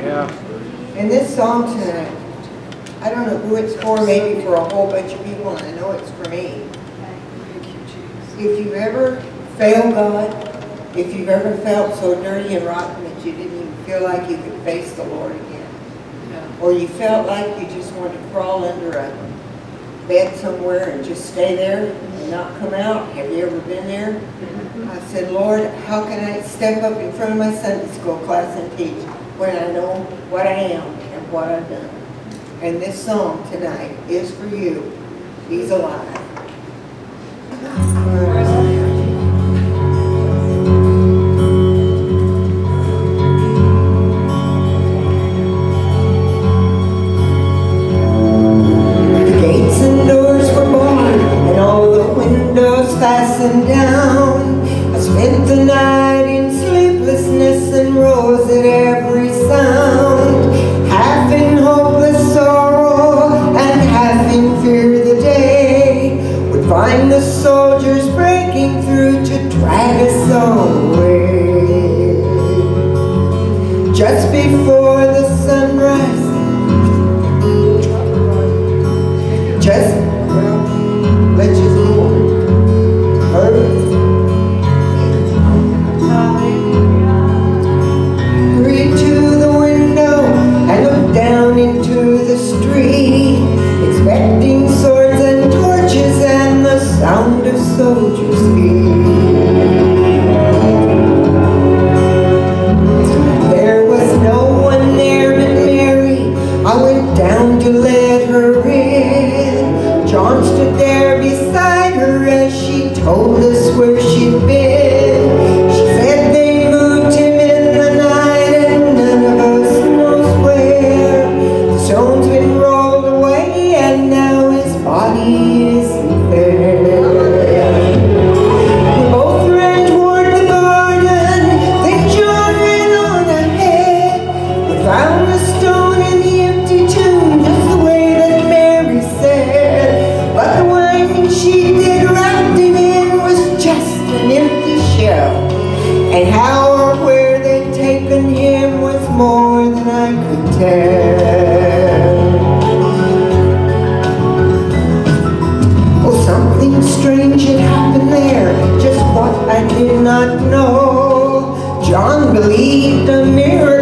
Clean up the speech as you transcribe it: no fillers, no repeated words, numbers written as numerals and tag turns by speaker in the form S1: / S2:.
S1: Yeah.
S2: And this song tonight, I don't know who it's for, maybe for a whole bunch of people, and I know it's for me. If you've ever failed God, if you've ever felt so dirty and rotten that you didn't even feel like you could face the Lord again, or you felt like you just wanted to crawl under a bed somewhere and just stay there and not come out, have you ever been there? I said, Lord, how can I step up in front of my Sunday school class and teach when I know what I am and what I've done? And this song tonight is for you. He's alive. The gates and doors were barred and all the windows fastened down. I spent the night in sleeplessness and rose at every sound, half in hopeless sorrow and half in fear the day would find the soldiers breaking through to drag us away. Just before the sunrise, let's just go hurry to the window and look down into the street, expecting swords and torches and the sound of soldiers' feet. There was no one there but Mary. I went down to let her in. John stood there beside her as she told us where she'd been. She said they moved him in the night and none of us knows where. The stone's been rolled away and now his body isn't there. We both ran toward the garden, then John ran on ahead. We found the stone in the empty tomb just the way that Mary said. But the wine she did wrapped him in was just an empty shell. And how or where they'd taken him was more than I could tell. Oh, something strange had happened there, just what I did not know. John believed a miracle